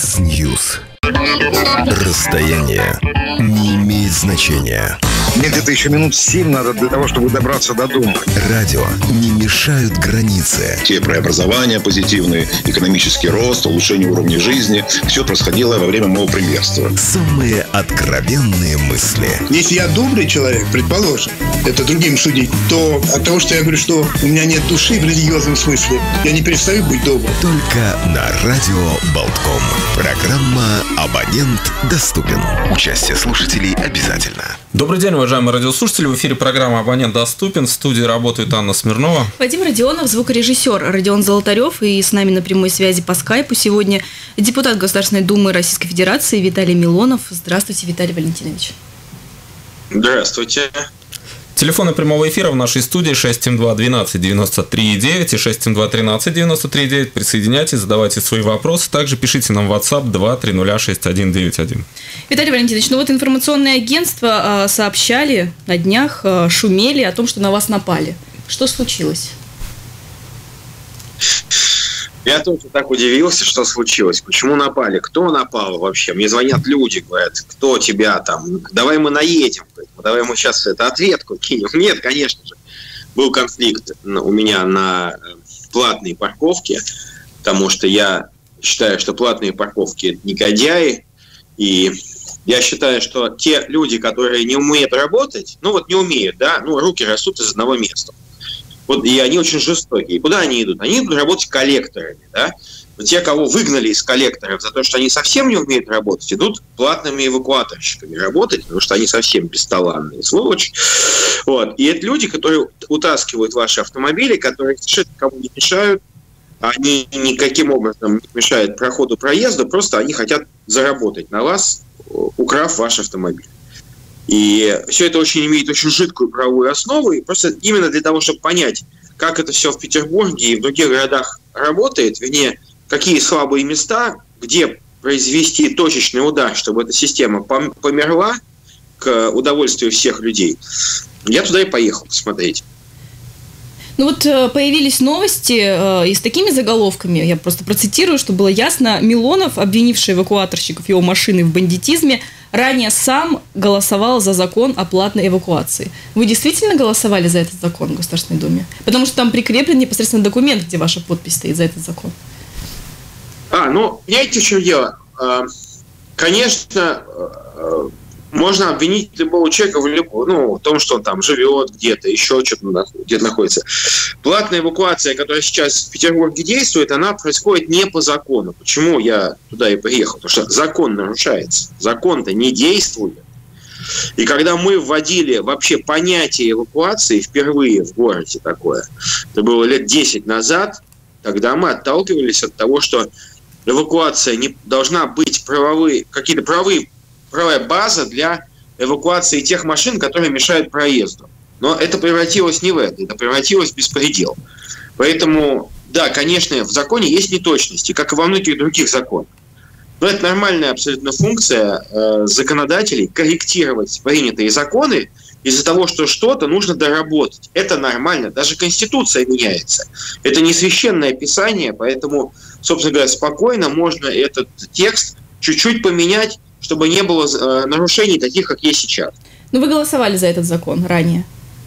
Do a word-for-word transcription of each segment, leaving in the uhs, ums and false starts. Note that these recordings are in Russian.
X-News. Расстояние не имеет значения. Мне где-то еще минут семь надо для того, чтобы добраться до дома. Радио не мешают границы. Те преобразования позитивные, экономический рост, улучшение уровня жизни. Все происходило во время моего премьерства. Самые откровенные мысли. Если я добрый человек, предположим, это другим судить, то от того, что я говорю, что у меня нет души в религиозном смысле, я не перестаю быть добрым. Только на радио Болтком. Программа «Абонент доступен». Участие слушателей обязательно. Добрый день, уважаемые радиослушатели. В эфире программа «Абонент доступен». В студии работает Анна Смирнова. Вадим Родионов, звукорежиссер Родион Золотарев. И с нами на прямой связи по скайпу сегодня депутат Государственной Думы Российской Федерации Виталий Милонов. Здравствуйте, Виталий Валентинович. Здравствуйте. Телефоны прямого эфира в нашей студии шесть семь два двенадцать девяносто три девять и шесть семь два тринадцать девяносто три девять. Присоединяйтесь, задавайте свои вопросы. Также пишите нам в WhatsApp два три ноль шесть один девять один. Виталий Валентинович, ну вот информационные агентства сообщали на днях, шумели о том, что на вас напали. Что случилось? Я тоже так удивился, что случилось. Почему напали? Кто напал вообще? Мне звонят люди, говорят, кто тебя там? Давай мы наедем. Давай мы сейчас это ответку кинем. Нет, конечно же. Был конфликт у меня на платной парковке, потому что я считаю, что платные парковки – это негодяи. И я считаю, что те люди, которые не умеют работать, ну вот не умеют, да, ну руки растут из одного места. Вот, и они очень жестокие. Куда они идут? Они идут работать коллекторами. Да? Вот те, кого выгнали из коллекторов за то, что они совсем не умеют работать, идут платными эвакуаторщиками работать, потому что они совсем бесталанные, сволочь. Вот. И это люди, которые утаскивают ваши автомобили, которые совершенно никому не мешают, они никаким образом не мешают проходу проезда, просто они хотят заработать на вас, украв ваш автомобиль. И все это очень имеет очень жидкую правовую основу. И просто именно для того, чтобы понять, как это все в Петербурге и в других городах работает, вернее, какие слабые места, где произвести точечный удар, чтобы эта система померла к удовольствию всех людей, я туда и поехал посмотреть. Ну вот появились новости и с такими заголовками, я просто процитирую, чтобы было ясно. Милонов, обвинивший эвакуаторщиков его машины в бандитизме, ранее сам голосовал за закон о платной эвакуации. Вы действительно голосовали за этот закон в Государственной Думе? Потому что там прикреплен непосредственно документ, где ваша подпись стоит за этот закон. А, ну, понимаете, в чем дело? Конечно, можно обвинить любого человека в, любом, ну, в том, что он там живет где-то, еще что-то где-то находится. Платная эвакуация, которая сейчас в Петербурге действует, она происходит не по закону. Почему я туда и приехал? Потому что закон нарушается. Закон-то не действует. И когда мы вводили вообще понятие эвакуации впервые в городе такое, это было лет десять назад, тогда мы отталкивались от того, что эвакуация не должна быть правовые, какие-то правовые правая база для эвакуации тех машин, которые мешают проезду. Но это превратилось не в это, это превратилось в беспредел. Поэтому, да, конечно, в законе есть неточности, как и во многих других законах. Но это нормальная абсолютно функция э, законодателей корректировать принятые законы из-за того, что что-то нужно доработать. Это нормально. Даже Конституция меняется. Это не священное писание, поэтому, собственно говоря, спокойно можно этот текст чуть-чуть поменять, чтобы не было э, нарушений таких, как есть сейчас. Но вы голосовали за этот закон ранее?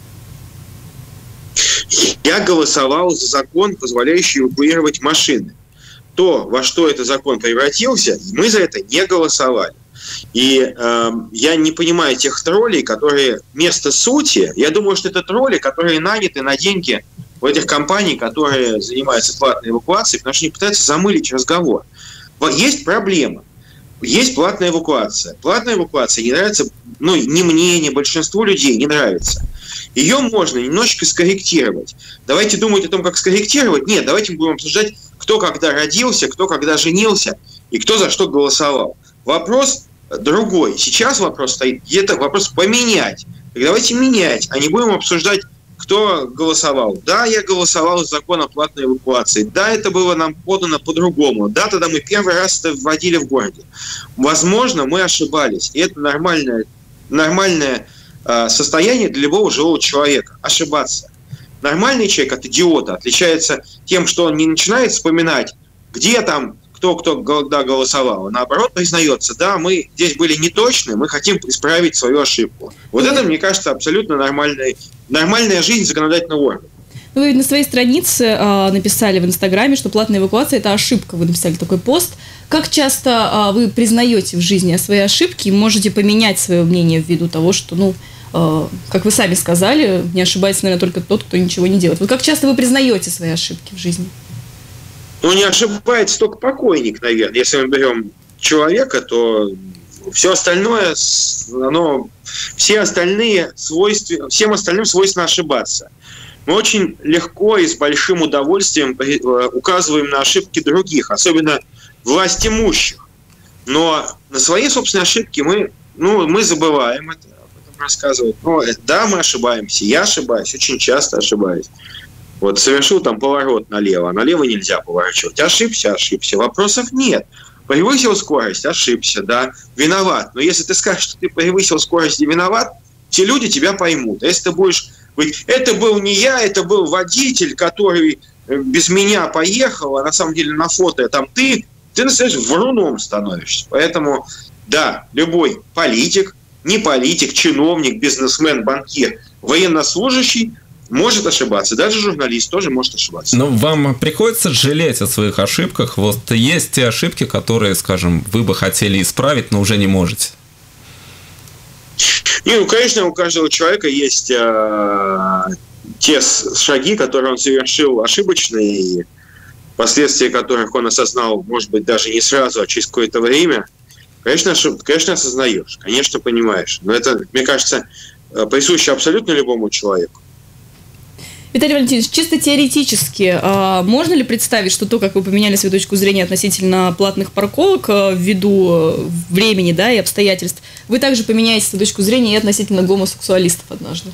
Я голосовал за закон, позволяющий эвакуировать машины. То, во что этот закон превратился, мы за это не голосовали. И э, я не понимаю тех троллей, которые вместо сути, я думаю, что это тролли, которые наняты на деньги у этих компаний, которые занимаются платной эвакуацией, потому что они пытаются замылить разговор. Есть проблема. Есть платная эвакуация. Платная эвакуация не нравится, ну, ни мне, ни большинству людей не нравится. Ее можно немножечко скорректировать. Давайте думать о том, как скорректировать. Нет, давайте мы будем обсуждать, кто когда родился, кто когда женился и кто за что голосовал. Вопрос другой. Сейчас вопрос стоит, где-то вопрос поменять. Так давайте менять, а не будем обсуждать, кто голосовал. Да, я голосовал за закон о платной эвакуации. Да, это было нам подано по-другому. Да, тогда мы первый раз это вводили в городе. Возможно, мы ошибались. И это нормальное, нормальное э, состояние для любого живого человека. Ошибаться. Нормальный человек от идиота отличается тем, что он не начинает вспоминать, где там кто кто когда голосовал, наоборот признается, да, мы здесь были неточны, мы хотим исправить свою ошибку. Вот это, мне кажется, абсолютно нормальная, нормальная жизнь законодательного органа. Вы на своей странице э, написали в Инстаграме, что платная эвакуация – это ошибка. Вы написали такой пост. Как часто э, вы признаете в жизни свои ошибки и можете поменять свое мнение ввиду того, что, ну, э, как вы сами сказали, не ошибается, наверное, только тот, кто ничего не делает. Вот как часто вы признаете свои ошибки в жизни? Ну, не ошибается только покойник, наверное. Если мы берем человека, то все остальное, оно, все остальные свойства, всем остальным свойственно ошибаться. Мы очень легко и с большим удовольствием указываем на ошибки других, особенно власть имущих. Но на свои собственные ошибки мы, ну, мы забываем это, об этом рассказывать. Но, да, мы ошибаемся, я ошибаюсь, очень часто ошибаюсь. Вот совершил там поворот налево, а налево нельзя поворачивать. Ошибся, ошибся, вопросов нет. Превысил скорость, ошибся, да, виноват. Но если ты скажешь, что ты превысил скорость и виноват, те люди тебя поймут. А если ты будешь говорить, это был не я, это был водитель, который без меня поехал, а на самом деле на фото там ты, ты настоящим вруном становишься. Поэтому, да, любой политик, не политик, чиновник, бизнесмен, банкир, военнослужащий может ошибаться. Даже журналист тоже может ошибаться. Но вам приходится жалеть о своих ошибках? Вот есть те ошибки, которые, скажем, вы бы хотели исправить, но уже не можете. Не, ну, конечно, у каждого человека есть э, те шаги, которые он совершил ошибочные, и последствия которых он осознал, может быть, даже не сразу, а через какое-то время. Конечно, ошиб... конечно осознаешь, конечно, понимаешь. Но это, мне кажется, присуще абсолютно любому человеку. Виталий Валентинович, чисто теоретически, можно ли представить, что то, как вы поменяли свою точку зрения относительно платных парковок ввиду времени, да, и обстоятельств, вы также поменяете свою точку зрения и относительно гомосексуалистов однажды?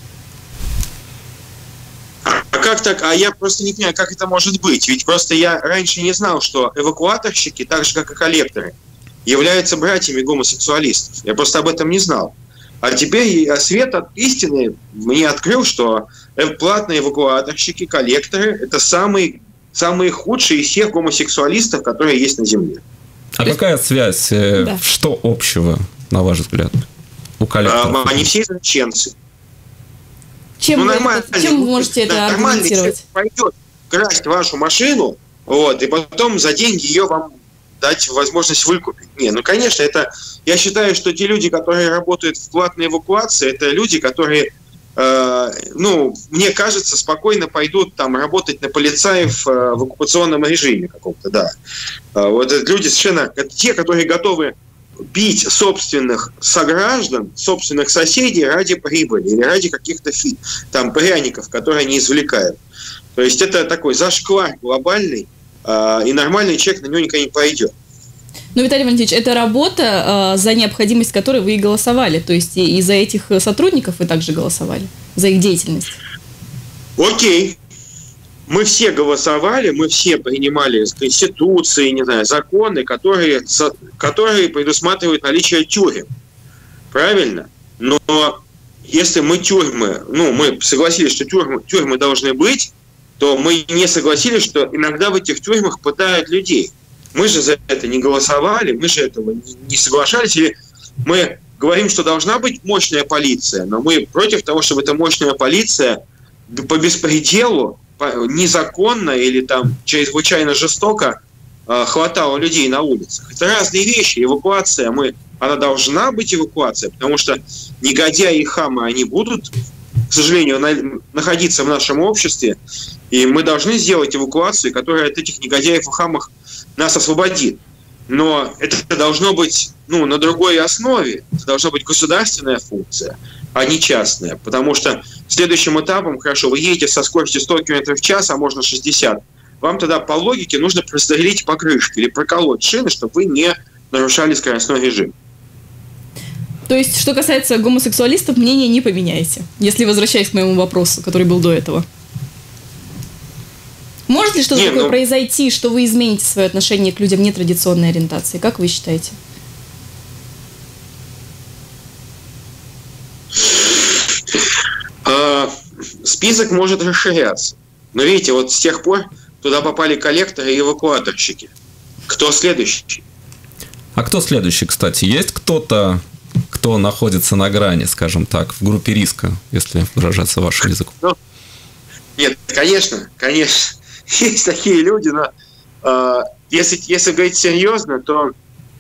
А как так? А я просто не понимаю, как это может быть. Ведь просто я раньше не знал, что эвакуаторщики, так же как и коллекторы, являются братьями гомосексуалистов. Я просто об этом не знал. А теперь свет от истины мне открыл, что платные эвакуаторщики, коллекторы – это самые, самые худшие из всех гомосексуалистов, которые есть на Земле. А какая связь? Да. Что общего, на ваш взгляд, у коллекторов? А, они все извращенцы. Чем, ну, вы, чем вы можете это аргументировать? Пойдет красть вашу машину, вот, и потом за деньги ее вам дать возможность выкупить. Не, ну, конечно, это... Я считаю, что те люди, которые работают в платной эвакуации, это люди, которые, э, ну, мне кажется, спокойно пойдут там работать на полицаев э, в оккупационном режиме каком-то, да. Э, вот это люди совершенно... Это те, которые готовы бить собственных сограждан, собственных соседей ради прибыли или ради каких-то фи, там пряников, которые они извлекают. То есть это такой зашквар глобальный, э, и нормальный человек на него никогда не пойдет. Ну, Виталий Валентинович, это работа, э, за необходимость которой вы и голосовали. То есть и, и за этих сотрудников вы также голосовали, за их деятельность. Окей. Мы все голосовали, мы все принимали конституции, не знаю, законы, которые, которые предусматривают наличие тюрем. Правильно? Но если мы тюрьмы, ну, мы согласились, что тюрьмы, тюрьмы должны быть, то мы не согласились, что иногда в этих тюрьмах пытают людей. Мы же за это не голосовали, мы же этого не соглашались. Или мы говорим, что должна быть мощная полиция, но мы против того, чтобы эта мощная полиция по беспределу, незаконно или там чрезвычайно жестоко э, хватала людей на улицах. Это разные вещи. Эвакуация, мы, она должна быть эвакуация, потому что негодяи и хамы, они будут, к сожалению, на, находиться в нашем обществе, и мы должны сделать эвакуацию, которая от этих негодяев и хамов нас освободит. Но это должно быть, ну, на другой основе. Это должна быть государственная функция, а не частная. Потому что следующим этапом, хорошо, вы едете со скоростью сто километров в час, а можно шестьдесят. Вам тогда по логике нужно прострелить покрышки или проколоть шины, чтобы вы не нарушали скоростной режим. То есть, что касается гомосексуалистов, мнение не поменяете, если возвращаясь к моему вопросу, который был до этого. Может ли что-то не, такое ну... произойти, что вы измените свое отношение к людям нетрадиционной ориентации? Как вы считаете? А, список может расширяться. Но видите, вот с тех пор туда попали коллекторы и эвакуаторщики. Кто следующий? А кто следующий, кстати? Есть кто-то, кто находится на грани, скажем так, в группе риска, если выражаться вашим языком? Ну, нет, конечно, конечно. Есть такие люди, но э, если, если говорить серьезно, то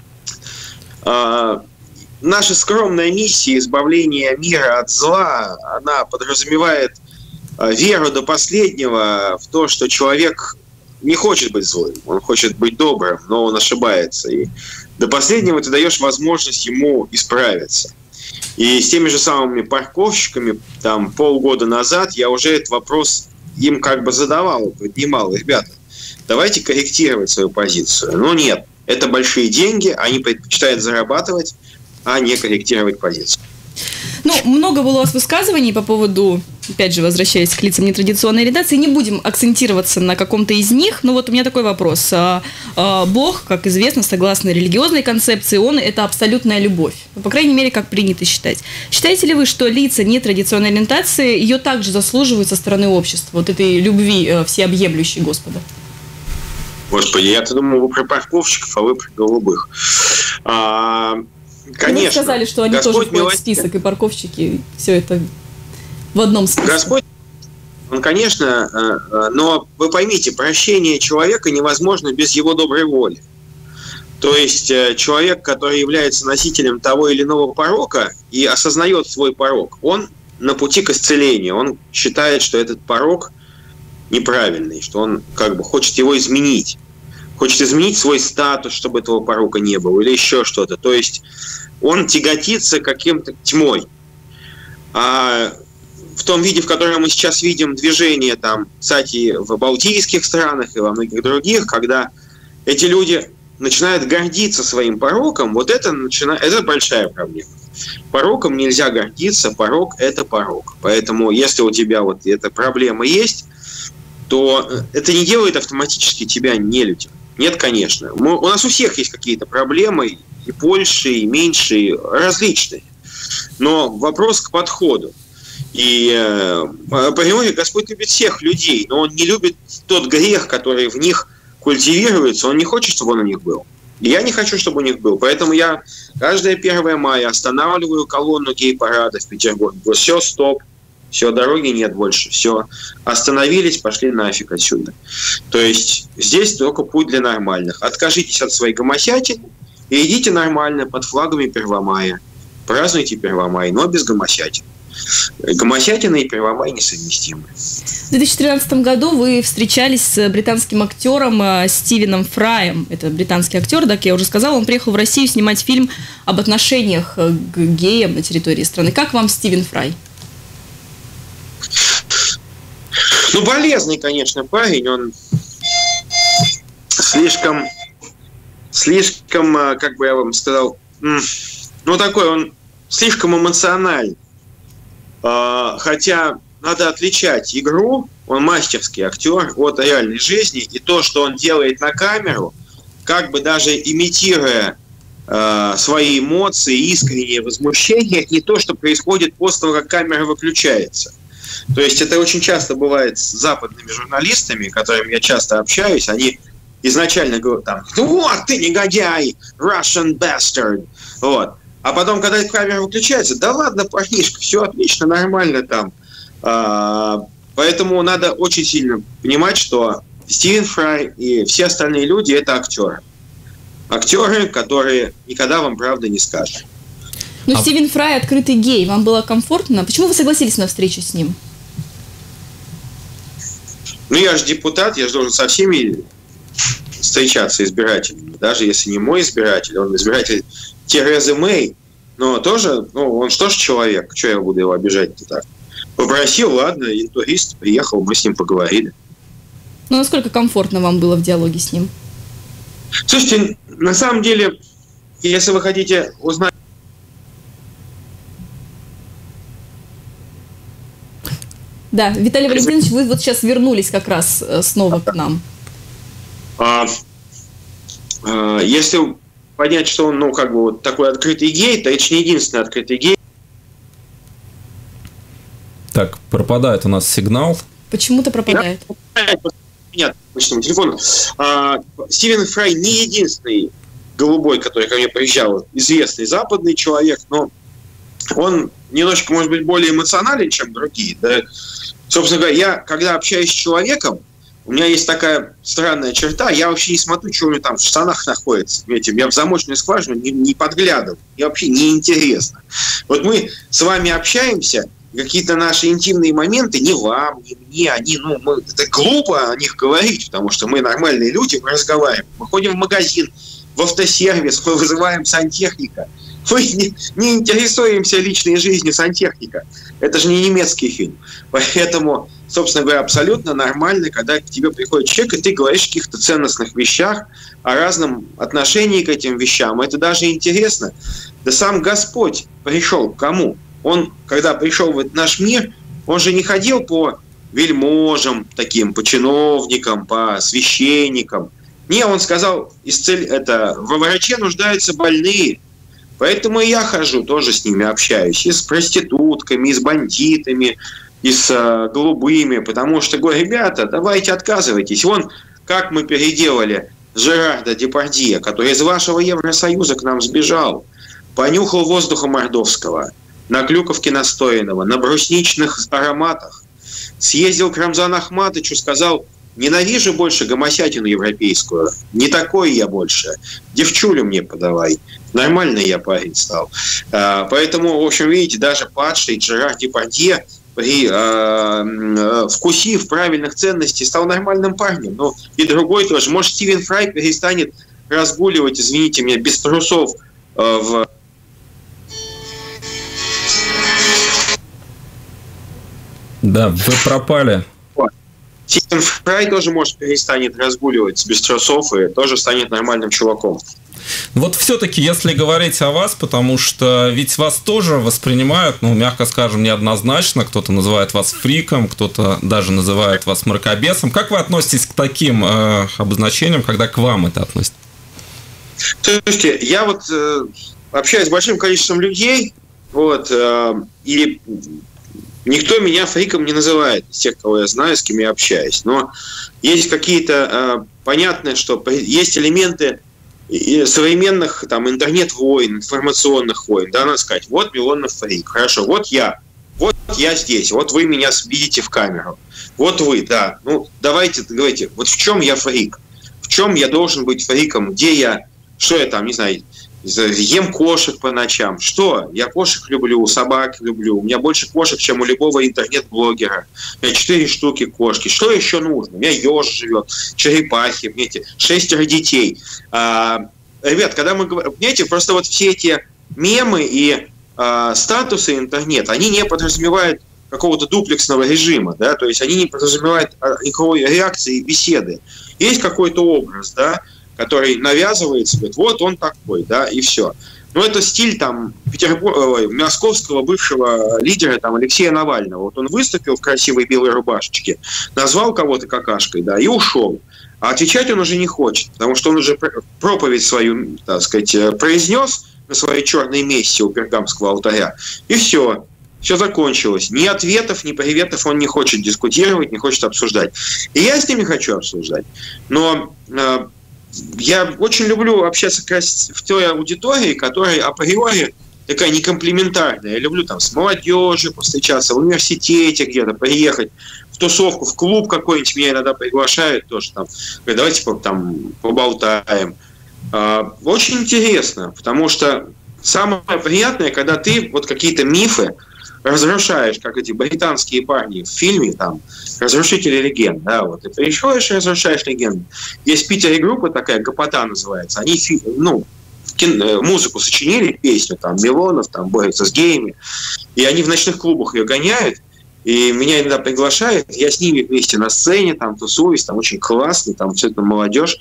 э, наша скромная миссия избавления мира от зла, она подразумевает э, веру до последнего в то, что человек не хочет быть злым, он хочет быть добрым, но он ошибается. И до последнего ты даешь возможность ему исправиться. И с теми же самыми парковщиками там полгода назад я уже этот вопрос им как бы задавал, поднимал. Ребята, давайте корректировать свою позицию. Но нет, это большие деньги, они предпочитают зарабатывать, а не корректировать позицию. Ну, много было у вас высказываний по поводу, опять же, возвращаясь к лицам нетрадиционной ориентации. Не будем акцентироваться на каком-то из них, но вот у меня такой вопрос. Бог, как известно, согласно религиозной концепции, он – это абсолютная любовь. По крайней мере, как принято считать. Считаете ли вы, что лица нетрадиционной ориентации ее также заслуживают со стороны общества, вот этой любви всеобъемлющей Господа? Господи, я-то думал, вы про парковщиков, а вы про голубых. А... Конечно. Вы сказали, что они Господь тоже входят милостив. в список, и парковщики, все это в одном списке. Господь, он, конечно, но вы поймите, прощение человека невозможно без его доброй воли. То есть человек, который является носителем того или иного порока и осознает свой порок, он на пути к исцелению, он считает, что этот порок неправильный, что он как бы хочет его изменить. Хочет изменить свой статус, чтобы этого порока не было, или еще что-то. То есть он тяготится каким-то тьмой. А в том виде, в котором мы сейчас видим движение, там, кстати, в балтийских странах и во многих других, когда эти люди начинают гордиться своим пороком, вот это, начина... это большая проблема. Пороком нельзя гордиться, порок – это порок. Поэтому если у тебя вот эта проблема есть, то это не делает автоматически тебя нелюдем. Нет, конечно. Мы, у нас у всех есть какие-то проблемы, и большие, и меньшие, различные. Но вопрос к подходу. И, понимаете, Господь любит всех людей, но Он не любит тот грех, который в них культивируется. Он не хочет, чтобы он у них был. И я не хочу, чтобы у них был. Поэтому я каждое первое мая останавливаю колонну гей-парада в Петербурге. Все, стоп. Все, дороги нет больше. Все, остановились, пошли нафиг отсюда. То есть здесь только путь для нормальных. Откажитесь от своей гомосятины и идите нормально под флагами Первомая. Празднуйте Первомай, но без гомосятин. Гомосятина и Первомай несовместимы. В две тысячи тринадцатом году вы встречались с британским актером Стивеном Фраем. Это британский актер, да, как я уже сказала. Он приехал в Россию снимать фильм об отношениях к геям на территории страны. Как вам Стивен Фрай? Ну, болезный, конечно, парень. Он слишком, слишком, как бы я вам сказал, ну, такой он слишком эмоциональный. Хотя надо отличать игру, он мастерский актер, от реальной жизни, и то, что он делает на камеру, как бы даже имитируя э, свои эмоции, искреннее возмущение, не то, что происходит после того, как камера выключается. То есть это очень часто бывает с западными журналистами, с которыми я часто общаюсь, они изначально говорят там: вот ты негодяй, Russian bastard, вот. А потом, когда эта камера выключается, да ладно, парнишка, все отлично, нормально там. А, поэтому надо очень сильно понимать, что Стивен Фрай и все остальные люди – это актеры. Актеры, которые никогда вам правды не скажут. Ну, а... Стивен Фрай – открытый гей. Вам было комфортно? Почему вы согласились на встречу с ним? Ну, я же депутат, я же должен со всеми встречаться избирателями. Даже если не мой избиратель, он избиратель Терезы Мэй, но тоже, ну, он что ж человек, что я буду его обижать-то так? Попросил, ладно, интурист приехал, мы с ним поговорили. Ну, насколько комфортно вам было в диалоге с ним? Слушайте, на самом деле, если вы хотите узнать... Да, Виталий Валентинович, вы вот сейчас вернулись как раз снова к нам. А, а, если понять, что он, ну, как бы вот такой открытый гей, то это не единственный открытый гей. Так, пропадает у нас сигнал. Почему-то пропадает. Нет, по почтовому телефону. А, Стивен Фрай не единственный голубой, который ко мне приезжал, известный западный человек, но он немножечко, может быть, более эмоционален, чем другие. Да? Собственно говоря, я, когда общаюсь с человеком, у меня есть такая странная черта, я вообще не смотрю, что у него там в штанах находится. Видите, я в замочную скважину не, не подглядываю, мне вообще неинтересно. Вот мы с вами общаемся, какие-то наши интимные моменты, не вам, не мне, они, ну, мы, это глупо о них говорить, потому что мы нормальные люди, мы разговариваем. Мы ходим в магазин, в автосервис, мы вызываем сантехника. Мы не, не интересуемся личной жизнью сантехника. Это же не немецкий фильм. Поэтому, собственно говоря, абсолютно нормально, когда к тебе приходит человек, и ты говоришь о каких-то ценностных вещах, о разном отношении к этим вещам. Это даже интересно. Да сам Господь пришел к кому? Он, когда пришел в этот наш мир, он же не ходил по вельможам таким, по чиновникам, по священникам. Не, он сказал, исцель... это, во враче нуждаются больные. Поэтому и я хожу, тоже с ними общаюсь. И с проститутками, и с бандитами, и с э, голубыми. Потому что, говорю, ребята, давайте отказывайтесь. Вон, как мы переделали Жерарда Депардье, который из вашего Евросоюза к нам сбежал. Понюхал воздуха мордовского, на клюковке настоянного, на брусничных ароматах. Съездил к Рамзану Ахматовичу, сказал, ненавижу больше гомосятину европейскую. Не такой я больше. Девчулю мне подавай. Нормальный я парень стал. Поэтому, в общем, видите, даже падший Жерар Депардье, при, э, вкусив правильных ценностей, стал нормальным парнем. Ну, и другой тоже. Может, Стивен Фрай перестанет разгуливать, извините меня, без трусов э, в... Да, вы пропали. Стивен Фрай тоже, может, перестанет разгуливать без трусов и тоже станет нормальным чуваком. Вот все-таки, если говорить о вас, потому что ведь вас тоже воспринимают, ну, мягко скажем, неоднозначно. Кто-то называет вас фриком, кто-то даже называет вас мракобесом. Как вы относитесь к таким э, обозначениям, когда к вам это относится? Слушайте, я вот э, общаюсь с большим количеством людей, вот, э, и никто меня фриком не называет, из тех, кого я знаю, с кем я общаюсь. Но есть какие-то э, понятные, что есть элементы современных там интернет-войн, информационных войн, да, надо сказать, вот Милонов фрик, хорошо, вот я, вот я здесь, вот вы меня видите в камеру, вот вы, да, ну, давайте, говорите, вот в чем я фрик, в чем я должен быть фриком, где я, что я там, не знаю, ем кошек по ночам, что, я кошек люблю, собак люблю, у меня больше кошек, чем у любого интернет-блогера, у меня четыре штуки кошки, что еще нужно, у меня еж живет, черепахи, понимаете, шестеро детей. А, ребят, когда мы говорим, понимаете, просто вот все эти мемы и а, статусы интернет, они не подразумевают какого-то дуплексного режима, да, то есть они не подразумевают никакой реакции и беседы. Есть какой-то образ, да, который навязывается, говорит, вот он такой, да, и все. Но это стиль там Петербурга, московского бывшего лидера там Алексея Навального. Вот он выступил в красивой белой рубашечке, назвал кого-то какашкой, да, и ушел. А отвечать он уже не хочет, потому что он уже проповедь свою, так сказать, произнес на своей черной мессе у Пергамского алтаря, и все. Все закончилось. Ни ответов, ни приветов он не хочет дискутировать, не хочет обсуждать. И я с ними хочу обсуждать. Но э, я очень люблю общаться как раз в той аудитории, которая априори такая некомплементарная. Я люблю там с молодежью повстречаться, в университете где-то, приехать, в тусовку, в клуб какой-нибудь, меня иногда приглашают тоже там, давайте там поболтаем. Э, очень интересно, потому что самое приятное, когда ты вот какие-то мифы разрушаешь, как эти британские парни в фильме, там, разрушители легенд, да, вот, и приходишь и разрушаешь легенды. Есть в Питере группа такая, Гопота называется, они, ну, кино, музыку сочинили, песню, там, Милонов, там, борется с геями, и они в ночных клубах ее гоняют, и меня иногда приглашают, я с ними вместе на сцене, там, тусуюсь, там, очень классно, там, все это молодежь,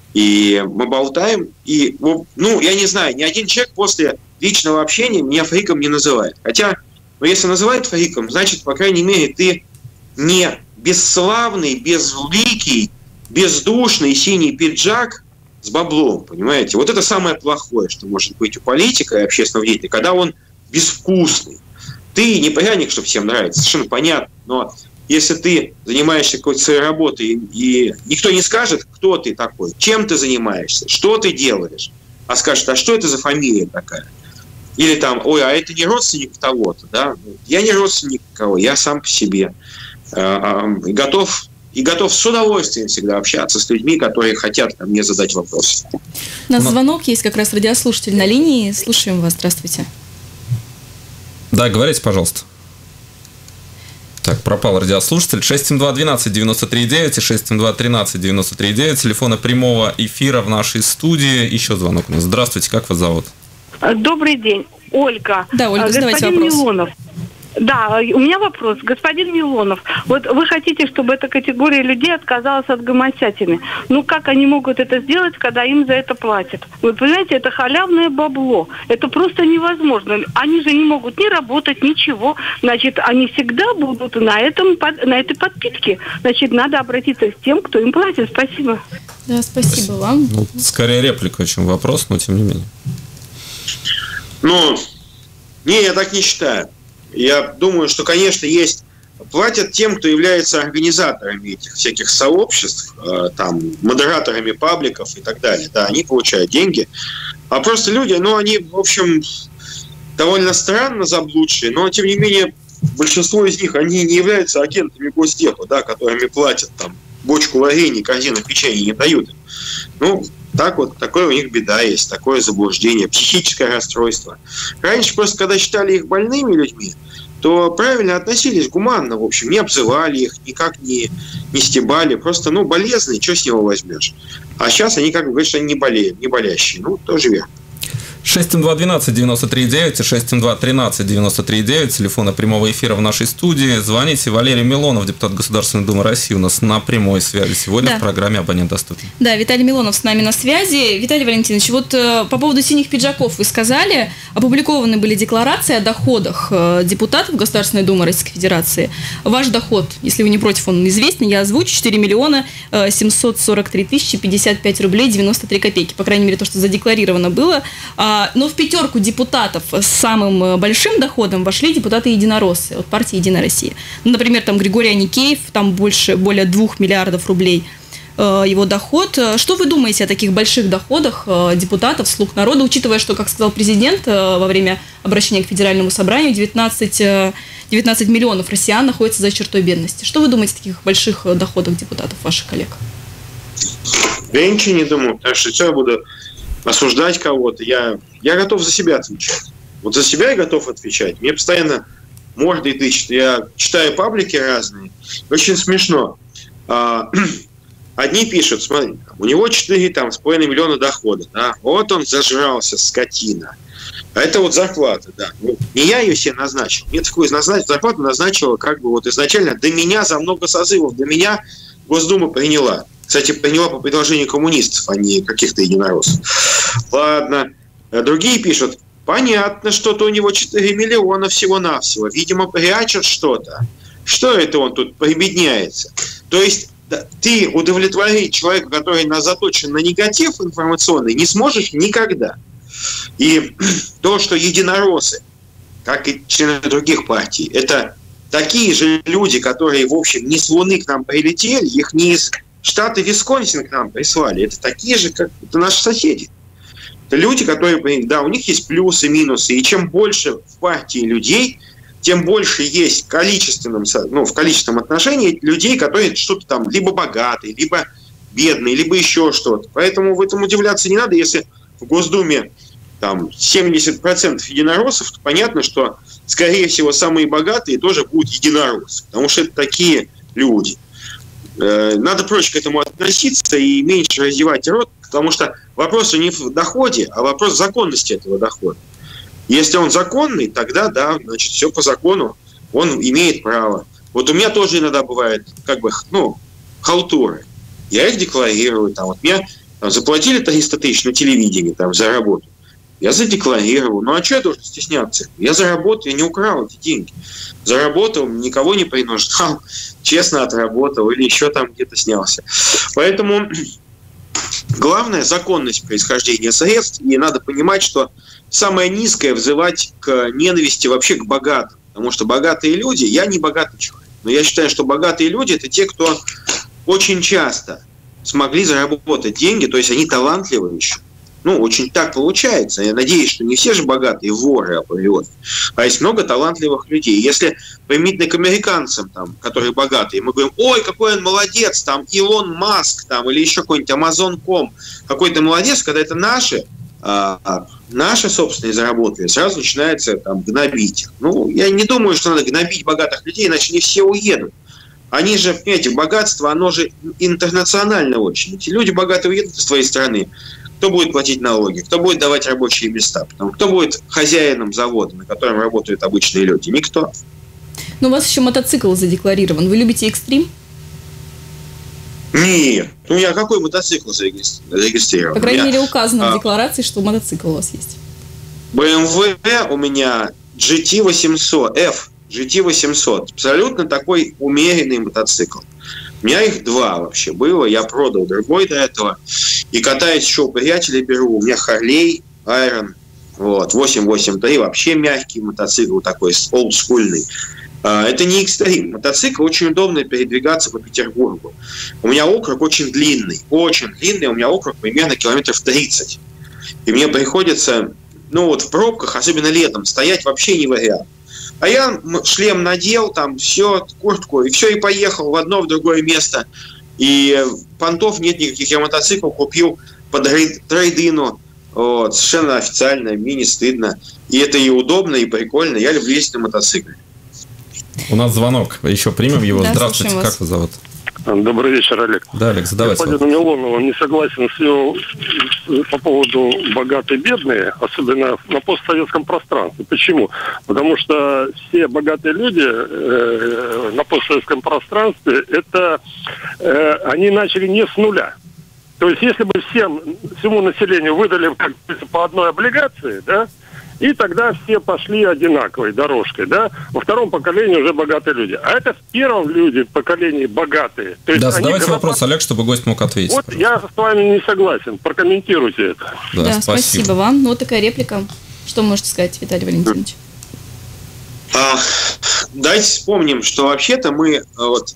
и мы болтаем, и, ну, я не знаю, ни один человек после личного общения меня фриком не называет, хотя но если называют фриком, значит, по крайней мере, ты не бесславный, безликий, бездушный синий пиджак с баблом, понимаете? Вот это самое плохое, что может быть у политика и общественного деятеля, когда он безвкусный. Ты не пряник, что всем нравится, совершенно понятно, но если ты занимаешься какой-то своей работой, и, и никто не скажет, кто ты такой, чем ты занимаешься, что ты делаешь, а скажет, а что это за фамилия такая? Или там, ой, а это не родственник того-то, да? Я не родственник никого, я сам по себе. И готов, и готов с удовольствием всегда общаться с людьми, которые хотят ко мне задать вопросы. У нас звонок есть, как раз радиослушатель на линии. Слушаем вас, здравствуйте. Да, говорите, пожалуйста. Так, пропал радиослушатель. шесть семь два двенадцать девяносто три девять и шесть семь два тринадцать девяносто три девять. Телефоны прямого эфира в нашей студии. Еще звонок у нас. Здравствуйте, как вас зовут? Добрый день, Ольга. Да, Ольга, Господин задавайте вопрос. Милонов. Да, у меня вопрос. Господин Милонов, вот вы хотите, чтобы эта категория людей отказалась от гомосятины. Ну, как они могут это сделать, когда им за это платят? Вы понимаете, это халявное бабло. Это просто невозможно. Они же не могут ни работать, ничего. Значит, они всегда будут на, этом, на этой подпитке. Значит, надо обратиться к тем, кто им платит. Спасибо. Да, спасибо, спасибо. вам. Ну, скорее реплика, чем вопрос, но тем не менее. Ну, не, я так не считаю. Я думаю, что, конечно, есть... Платят тем, кто является организаторами этих всяких сообществ, э, там, модераторами пабликов и так далее. Да, они получают деньги. А просто люди, ну, они, в общем, довольно странно заблудшие, но, тем не менее, большинство из них, они не являются агентами Госдепа, да, которыми платят там бочку варенья, корзину печенья не дают им. Ну, так вот, такое у них беда есть, такое заблуждение, психическое расстройство. Раньше просто, когда считали их больными людьми, то правильно относились, гуманно, в общем, не обзывали их, никак не, не стебали, просто, ну, болезный, что с него возьмешь? А сейчас они, как бы, говорят, что они не болеют, не болящие, ну, тоже верно. шесть семь два двенадцать девяносто три девять и шесть семь два тринадцать девяносто три девять, телефона прямого эфира в нашей студии. Звоните. Валерий Милонов, депутат Государственной Думы России, у нас на прямой связи сегодня, да, в программе «Абонент доступен». Да, Виталий Милонов с нами на связи. Виталий Валентинович, вот э, по поводу синих пиджаков вы сказали, опубликованы были декларации о доходах э, депутатов Государственной Думы Российской Федерации. Ваш доход, если вы не против, он известный, я озвучу, четыре миллиона семьсот сорок три тысячи пятьдесят пять рублей девяносто три копейки, по крайней мере, то, что задекларировано было. Но в пятерку депутатов с самым большим доходом вошли депутаты-единороссы от партии «Единая Россия». Ну, например, там Григорий Аникеев, там больше, более двух миллиардов рублей его доход. Что вы думаете о таких больших доходах депутатов, слуг народа, учитывая, что, как сказал президент во время обращения к Федеральному собранию, девятнадцать, девятнадцать миллионов россиян находятся за чертой бедности? Что вы думаете о таких больших доходах депутатов, ваших коллег? Я ничего не думаю, потому что что я буду осуждать кого-то. Я, я готов за себя отвечать. Вот за себя я готов отвечать. Мне постоянно мордой тычут. Я читаю паблики разные. Очень смешно. А, одни пишут, смотри, у него четыре с половиной миллиона дохода. Да? Вот он зажрался, скотина. А это вот зарплата, да. Ну, не я ее себе назначил. Мне такую назнач... зарплату назначила как бы вот изначально до меня за много созывов. До меня Госдума приняла. Кстати, приняла по предложению коммунистов, а не каких-то единороссов. Ладно. Другие пишут, понятно, что-то у него четыре миллиона всего-навсего. Видимо, прячет что-то. Что это он тут прибедняется? То есть да, ты удовлетворить человека, который заточен на негатив информационный, не сможешь никогда. И то, что единороссы, как и члены других партий, это такие же люди, которые, в общем, не с Луны к нам прилетели, их не из штата Висконсин к нам прислали. Это такие же, как это наши соседи. Это люди, которые, да, у них есть плюсы, минусы. И чем больше в партии людей, тем больше есть количественном, ну, в количественном отношении людей, которые что-то там либо богатые, либо бедные, либо еще что-то. Поэтому в этом удивляться не надо. Если в Госдуме там семьдесят процентов единороссов, то понятно, что, скорее всего, самые богатые тоже будут единороссы. Потому что это такие люди. Надо проще к этому относиться и меньше раздевать рот, потому что вопрос не в доходе, а вопрос в законности этого дохода. Если он законный, тогда, да, значит, все по закону, он имеет право. Вот у меня тоже иногда бывает, как бы, ну, халтуры. Я их декларирую, там, вот мне там, заплатили триста тысяч на телевидении, там, за работу. Я задекларировал. Ну, а что я должен стесняться? Я заработал, я не украл эти деньги. Заработал, никого не принуждал, честно отработал или еще там где-то снялся. Поэтому главное – законность происхождения средств. И надо понимать, что самое низкое – взывать к ненависти вообще к богатым. Потому что богатые люди – я не богатый человек. Но я считаю, что богатые люди – это те, кто очень часто смогли заработать деньги, то есть они талантливые еще. Ну, очень так получается. Я надеюсь, что не все же богатые воры априори, а есть много талантливых людей. Если применительно к американцам, там, которые богатые, мы говорим, ой, какой он молодец, там, Илон Маск, там, или еще какой-нибудь Amazon точка ком, какой-то молодец, когда это наши, а, наши собственные заработали, сразу начинается там гнобить их. Ну, я не думаю, что надо гнобить богатых людей, иначе не все уедут. Они же, понимаете, богатство, оно же интернационально очень. Эти люди богатые уедут из своей страны. Кто будет платить налоги, кто будет давать рабочие места, потом, кто будет хозяином завода, на котором работают обычные люди? Никто. Но у вас еще мотоцикл задекларирован. Вы любите экстрим? Нет. У меня какой мотоцикл зарегистрирован? По крайней меня, мере, указано а, в декларации, что мотоцикл у вас есть. бэ эм вэ у меня джи ти восемьсот, F, джи ти восемьсот. Абсолютно такой умеренный мотоцикл. У меня их два вообще было, я продал другой до этого. И катаюсь еще у приятелей беру. У меня Харлей, Айрон, вот, восемь восемь три, вообще мягкий мотоцикл такой, олдскульный. Это не экстрим. Мотоцикл очень удобно передвигаться по Петербургу. У меня округ очень длинный, очень длинный, у меня округ примерно километров тридцать. И мне приходится, ну вот в пробках, особенно летом, стоять вообще не вариант. А я шлем надел, там все, куртку, и все, и поехал в одно, в другое место. И понтов нет никаких. Я мотоцикл купил под трейд-ину, вот, совершенно официально, мне не стыдно. И это и удобно, и прикольно. Я люблю ездить на мотоцикле. У нас звонок. Еще примем его. Да, здравствуйте, как вас зовут? Добрый вечер, Олег. Да, Олег, задавайте. Господину Милонову не согласен с его по поводу богатые-бедные, особенно на постсоветском пространстве. Почему? Потому что все богатые люди э, на постсоветском пространстве, это э, они начали не с нуля. То есть, если бы всем, всему населению выдали как по одной облигации, да, и тогда все пошли одинаковой дорожкой, да. Во втором поколении уже богатые люди. А это в первом люди поколении богатые. То есть да, они задавайте гораздо... вопрос, Олег, чтобы гость мог ответить. Вот пожалуйста. я с вами не согласен. Прокомментируйте это. Да, Да, спасибо. спасибо вам. Ну, вот такая реплика. Что можете сказать, Виталий Валентинович? А, давайте вспомним, что вообще-то мы, вот,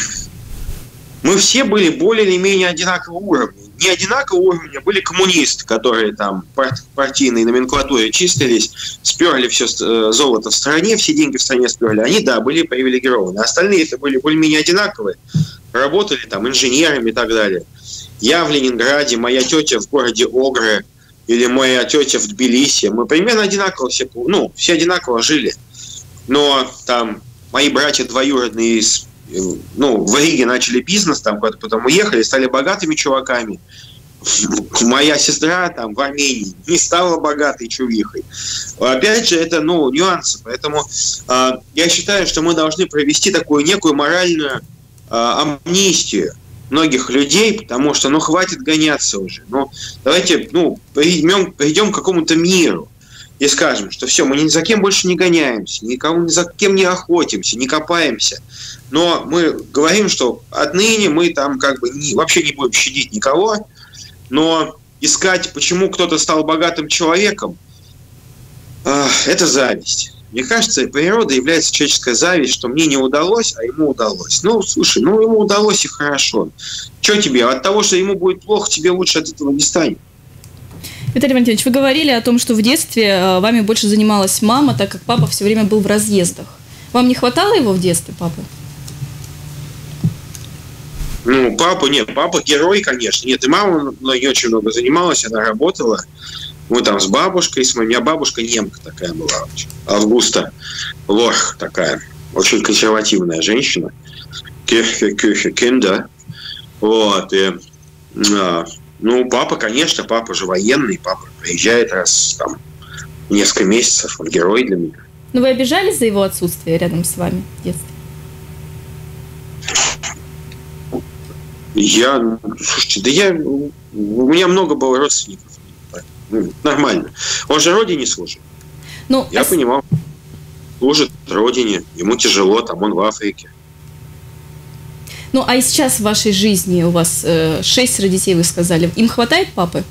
мы все были более или менее одинакового уровня. Не одинакового уровня были коммунисты, которые там в партийной номенклатуре числились, сперли все золото в стране, все деньги в стране сперли. Они, да, были привилегированы. Остальные это были более-менее одинаковые, работали там инженерами и так далее. Я в Ленинграде, моя тетя в городе Огры или моя тетя в Тбилиси. Мы примерно одинаково все, ну, все одинаково жили. Но там мои братья двоюродные из ну, в Риге начали бизнес, там потом уехали, стали богатыми чуваками. Моя сестра там в Армении не стала богатой чувихой. Опять же, это, ну, нюансы. Поэтому э, я считаю, что мы должны провести такую некую моральную э, амнистию многих людей, потому что, ну, хватит гоняться уже. Ну, давайте, ну, придем, придем к какому-то миру и скажем, что все, мы ни за кем больше не гоняемся, никому ни за кем не охотимся, не копаемся. Но мы говорим, что отныне мы там как бы не, вообще не будем щадить никого, но искать, почему кто-то стал богатым человеком, э, это зависть. Мне кажется, природа является человеческая зависть, что мне не удалось, а ему удалось. Ну, слушай, ну ему удалось и хорошо. Что тебе? От того, что ему будет плохо, тебе лучше от этого не станет. Виталий Валентинович, вы говорили о том, что в детстве вами больше занималась мама, так как папа все время был в разъездах. Вам не хватало его в детстве, папы? Ну, папа, нет, папа герой, конечно. Нет, и мама не очень много занималась, она работала. Мы там с бабушкой, с моей, у меня бабушка немка такая была, Августа Лох такая, очень консервативная женщина. Кирхе, кирхе, кинда. Вот, и, а, ну, папа, конечно, папа же военный, папа приезжает раз там несколько месяцев, он герой для меня. Но вы обижались за его отсутствие рядом с вами в детстве? Я, слушайте, да я, у меня много было родственников. Нормально. Он же родине служит. Ну, я а... понимал. Служит родине, ему тяжело, там он в Африке. Ну, а и сейчас в вашей жизни у вас э, шестеро детей, вы сказали. Им хватает папы?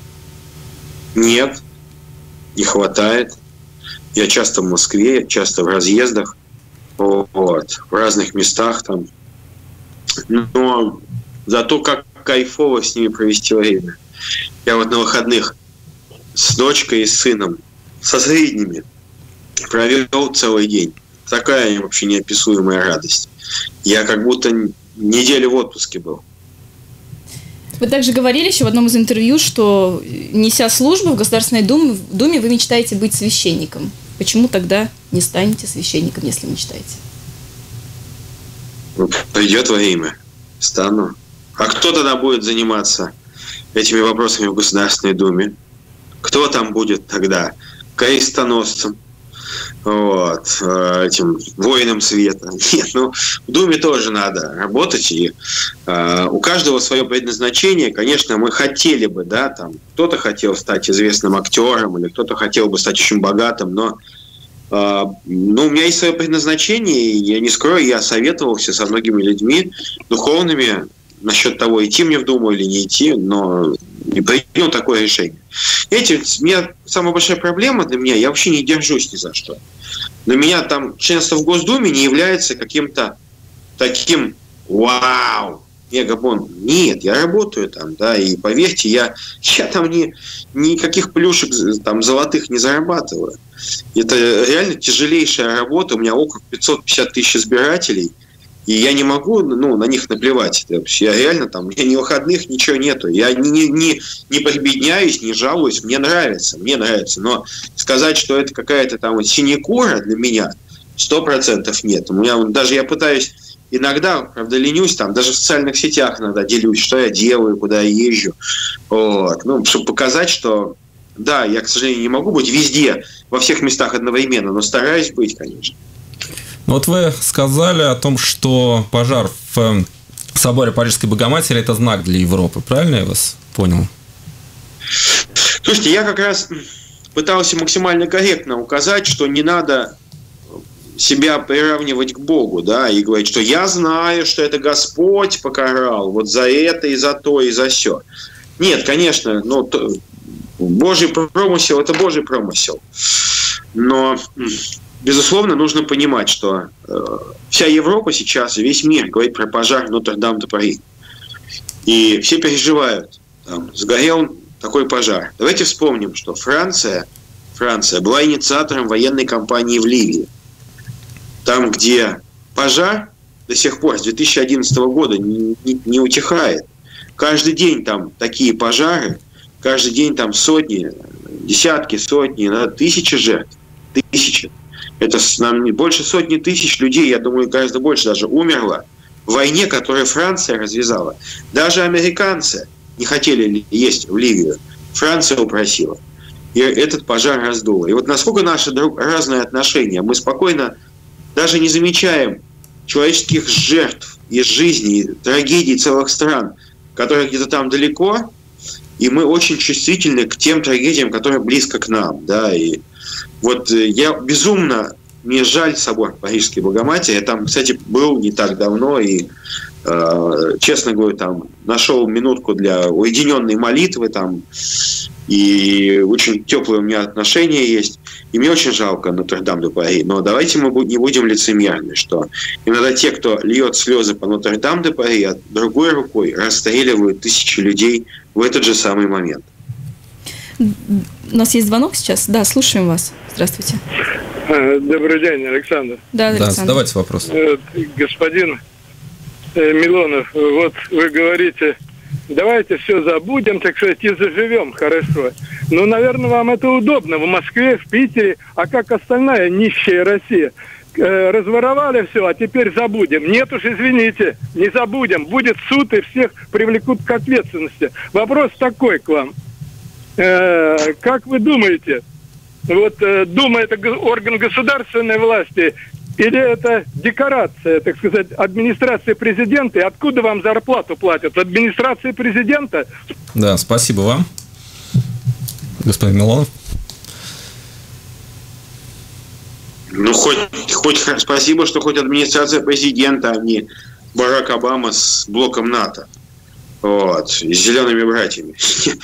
Нет, не хватает. Я часто в Москве, часто в разъездах. вот, в разных местах там. Но зато как кайфово с ними провести время. Я вот на выходных с дочкой и с сыном, со средними, провел целый день. Такая вообще неописуемая радость. Я как будто неделю в отпуске был. Вы также говорили еще в одном из интервью, что, неся службу в Государственной Думе, в Думе, вы мечтаете быть священником. Почему тогда не станете священником, если мечтаете? Придет время, стану. А кто тогда будет заниматься этими вопросами в Государственной Думе? Кто там будет тогда крестоносцем? Вот, этим воином света. Нет, ну, в Думе тоже надо работать, и э, у каждого свое предназначение. Конечно, мы хотели бы, да, там, кто-то хотел стать известным актером, или кто-то хотел бы стать очень богатым, но э, ну, у меня есть свое предназначение, и я не скрою, я советовался со многими людьми духовными насчет того, идти мне в Думу или не идти, но не принял такое решение. Эти, у меня самая большая проблема для меня, я вообще не держусь ни за что. Для меня там членство в Госдуме не является каким-то таким вау, мегабон. Нет, я работаю там, да, и поверьте, я, я там ни, никаких плюшек там золотых не зарабатываю. Это реально тяжелейшая работа, у меня около пятьсот пятьдесят тысяч избирателей, и я не могу, ну, на них наплевать. Я реально там, у меня ни выходных, ничего нету. Я не, не, не, не прибедняюсь, не жалуюсь. Мне нравится, мне нравится. Но сказать, что это какая-то там синекура для меня, сто процентов нет. У меня даже я пытаюсь иногда, правда, ленюсь, там, даже в социальных сетях иногда делюсь, что я делаю, куда я езжу. Вот. Ну, чтобы показать, что да, я, к сожалению, не могу быть везде, во всех местах одновременно, но стараюсь быть, конечно. Вот вы сказали о том, что пожар в соборе Парижской Богоматери – это знак для Европы. Правильно я вас понял? Слушайте, я как раз пытался максимально корректно указать, что не надо себя приравнивать к Богу, да, и говорить, что я знаю, что это Господь покарал вот за это и за то и за сё. Нет, конечно, ну, Божий промысел – это Божий промысел. Но безусловно, нужно понимать, что э, вся Европа сейчас, весь мир говорит про пожар Нотр-Дам-де-Пари. И все переживают. Там, сгорел такой пожар. Давайте вспомним, что Франция, Франция была инициатором военной кампании в Ливии. Там, где пожар до сих пор, с две тысячи одиннадцатого года, не, не, не утихает. Каждый день там такие пожары, каждый день там сотни, десятки, сотни, тысячи жертв. Тысячи. Это нам больше сотни тысяч людей, я думаю, гораздо больше даже, умерло в войне, которую Франция развязала. Даже американцы не хотели есть в Ливию. Франция упросила. И этот пожар раздуло. И вот насколько наши разные отношения, мы спокойно даже не замечаем человеческих жертв и жизней, трагедий целых стран, которые где-то там далеко, и мы очень чувствительны к тем трагедиям, которые близко к нам. Да, и вот я безумно, мне жаль собор Парижской Богоматери. Я там, кстати, был не так давно и, э, честно говоря, там нашел минутку для уединенной молитвы там, и очень теплые у меня отношения есть. И мне очень жалко Нотр-Дам-де-Пари. Но давайте мы не будем лицемерны, что иногда те, кто льет слезы по Нотр-Дам-де-Пари, а другой рукой расстреливают тысячи людей в этот же самый момент. У нас есть звонок сейчас. Да, слушаем вас. Здравствуйте. Добрый день, Александр. Да, Александр. Да, задавайте вопрос. Господин Милонов, вот вы говорите, давайте все забудем, так сказать, и заживем хорошо. Ну, наверное, вам это удобно в Москве, в Питере, а как остальная нищая Россия? Разворовали все, а теперь забудем. Нет уж, извините, не забудем. Будет суд, и всех привлекут к ответственности. Вопрос такой к вам. Э, как вы думаете, вот э, Дума – это орган государственной власти или это декорация, так сказать, администрации президента? И откуда вам зарплату платят? Администрации президента? Да, спасибо вам, господин Милонов. Ну, хоть, хоть спасибо, что хоть администрация президента, а не Барак Обама с блоком НАТО. Вот, и с зелеными братьями.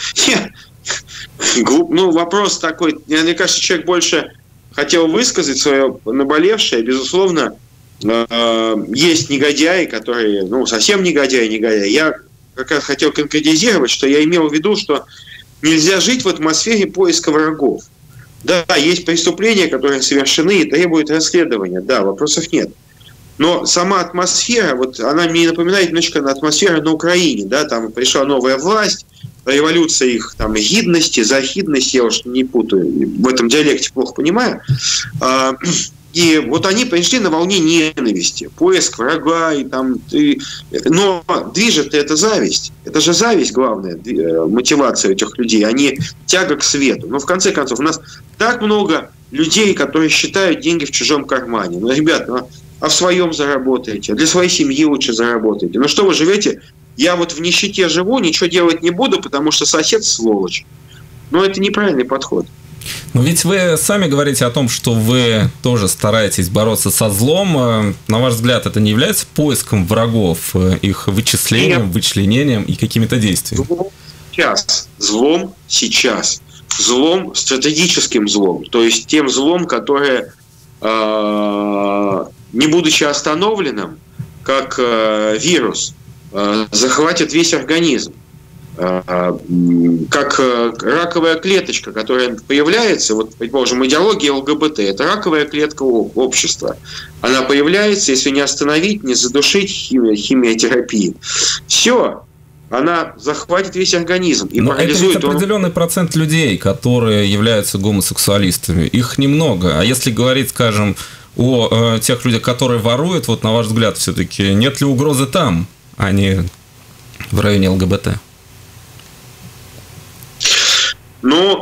Ну, вопрос такой, мне кажется, человек больше хотел высказать свое наболевшее. Безусловно, есть негодяи, которые, ну, совсем негодяи, негодяи. Я как раз хотел конкретизировать, что я имел в виду, что нельзя жить в атмосфере поиска врагов. Да, есть преступления, которые совершены и требуют расследования. Да, вопросов нет. Но сама атмосфера, вот она мне напоминает немножко на атмосферу на Украине. Да, там пришла новая власть, революция их там гидности, захидности, я уж не путаю, в этом диалекте плохо понимаю. И вот они пришли на волне ненависти, поиск врага, и там, и, но движет это зависть. Это же зависть главная мотивация этих людей, а не тяга к свету. Но в конце концов у нас так много людей, которые считают деньги в чужом кармане. Ну, ребят, ну, а в своем заработаете, для своей семьи лучше заработаете. Ну что вы живете? Я вот в нищете живу, ничего делать не буду, потому что сосед сволочь. Но это неправильный подход. Но ведь вы сами говорите о том, что вы тоже стараетесь бороться со злом. На ваш взгляд, это не является поиском врагов, их вычислением, Нет. вычленением и какими-то действиями? Злом сейчас. Злом сейчас. Злом, стратегическим злом. То есть тем злом, которое, э, не будучи остановленным, как э, вирус, э, захватит весь организм. Как раковая клеточка, которая появляется, вот, предположим, идеология ЛГБТ, это раковая клетка общества. Она появляется, если не остановить, не задушить хими- химиотерапией. Все, она захватит весь организм и Но парализует. Это ведь определенный он... процент людей, которые являются гомосексуалистами. Их немного. А если говорить, скажем, о э, тех людях, которые воруют, вот на ваш взгляд, все-таки нет ли угрозы там, а не в районе ЛГБТ? Ну,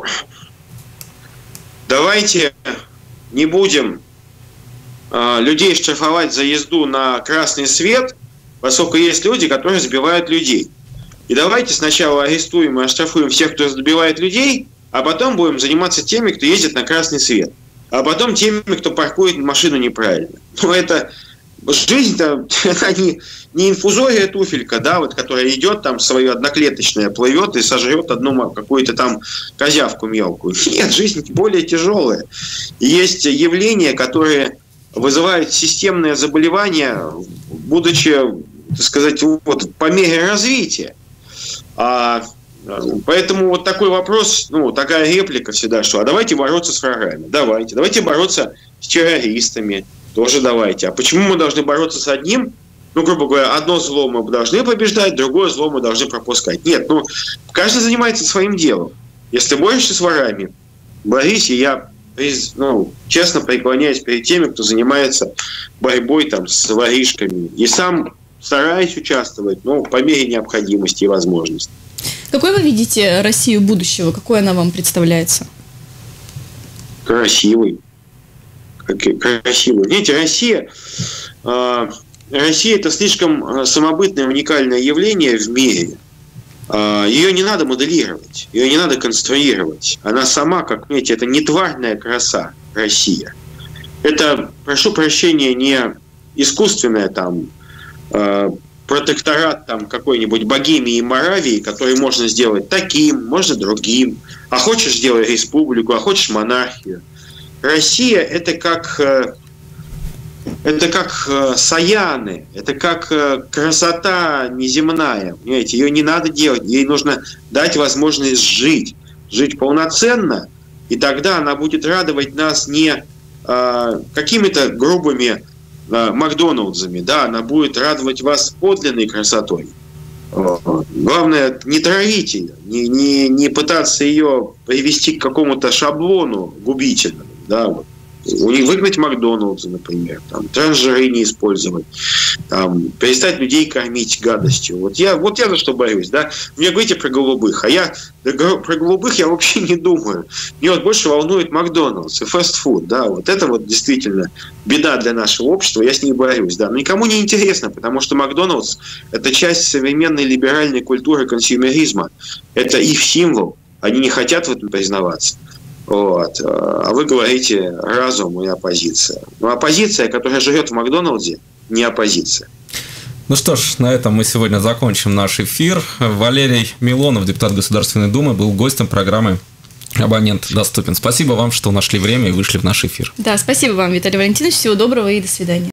давайте не будем э, людей штрафовать за езду на красный свет, поскольку есть люди, которые сбивают людей. И давайте сначала арестуем и оштрафуем всех, кто сбивает людей, а потом будем заниматься теми, кто ездит на красный свет. А потом теми, кто паркует машину неправильно. Ну, это... Жизнь-то, она не, не инфузория туфелька, да, вот, которая идет там свое одноклеточное, плывет и сожрет одну какую-то там козявку мелкую. Нет, жизнь более тяжелая. Есть явления, которые вызывают системное заболевание, будучи, так сказать, вот, по мере развития. А, поэтому вот такой вопрос, ну, такая реплика всегда, что а давайте бороться с врагами, давайте, давайте бороться с террористами. Тоже давайте. А почему мы должны бороться с одним? Ну, грубо говоря, одно зло мы должны побеждать, другое зло мы должны пропускать. Нет, ну, каждый занимается своим делом. Если борешься с ворами, борись, и я, ну, честно преклоняюсь перед теми, кто занимается борьбой там с воришками. И сам стараюсь участвовать, ну, по мере необходимости и возможности. Какой вы видите Россию будущего? Какой она вам представляется? Красивый. Красивую. Видите, Россия, э, Россия это слишком самобытное, уникальное явление в мире. Э, ее не надо моделировать, ее не надо конструировать. Она сама, как видите, это не тварная краса Россия. Это, прошу прощения, не искусственная там э, протекторат там какой-нибудь Богемии и Моравии, который можно сделать таким, можно другим. А хочешь сделай республику, а хочешь монархию. Россия это как, это как саяны, это как красота неземная, понимаете, ее не надо делать, ей нужно дать возможность жить, жить полноценно, и тогда она будет радовать нас не а, какими-то грубыми а, Макдоналдсами, да, она будет радовать вас подлинной красотой. Главное, не травить ее, не, не, не пытаться ее привести к какому-то шаблону губительному. Да, вот. У них выгнать Макдоналдса, например, там, трансжиры не использовать, там, перестать людей кормить гадостью. Вот я, вот я за что борюсь, да. Мне говорите про голубых, а я да, про голубых я вообще не думаю. Мне вот больше волнует Макдоналдс и фастфуд, да, вот это вот действительно беда для нашего общества, я с ней борюсь, да. Но никому не интересно, потому что Макдоналдс – это часть современной либеральной культуры консюмеризма, это их символ, они не хотят в этом признаваться. Вот. А вы говорите разум и оппозиция. Но оппозиция, которая живет в Макдональдсе, не оппозиция. Ну что ж, на этом мы сегодня закончим наш эфир. Валерий Милонов, депутат Государственной Думы, был гостем программы «Абонент доступен». Спасибо вам, что нашли время и вышли в наш эфир. Да, спасибо вам, Виталий Валентинович. Всего доброго и до свидания.